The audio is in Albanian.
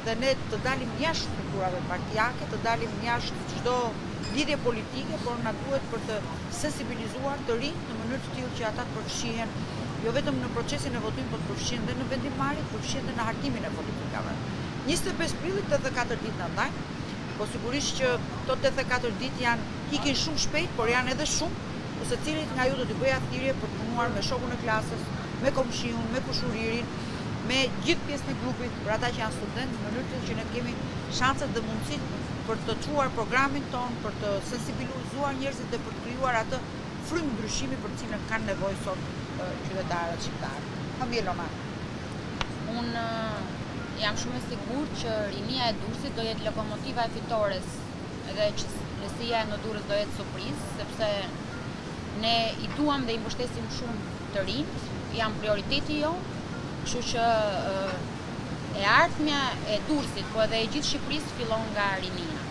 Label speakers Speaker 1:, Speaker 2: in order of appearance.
Speaker 1: dhe ne të dalim jashtë strukturave partijake, të dalim jashtë çdo lidhje politike, por na duhet për të sensibilizuar të rinj në mënyrë të tillë që ata të përfshihen jo vetëm në procesin e votimit, por të përfshihen dhe në vendimmarrje, të përfshihen dhe në hartimin e politikave. 25 prillit 84 ditë na ndajnë, po sigurisht që këto 84 ditë ikin shumë shpejt, por janë edhe shumë, ku secilit nga ju do të bëjë thirrje për të punuar me shokun e klasës, me komshiun, me kushuririn, me gjithë pjesën e grupit, për ata që janë studentë, në mënyrë që ne kemi shanset dhe mundësitë për të çuar programin ton, për të sensibilizuar njerëzit dhe për të krijuar atë frymë ndryshimi për të cilën kanë nevojë sot qytetarët shqiptarë. Hamilona.
Speaker 2: Unë jam shumë e sigurt që rinia e Durrësit do jetë lokomotiva e fitores, edhe që lesia në Durrës do jetë surprizë, sepse ne i duam dhe i mbështesim shumë të rinjt, janë prioriteti jo, kështu që e ardhmja e Durrësit, po edhe e gjithë Shqipërisë fillon nga rinia.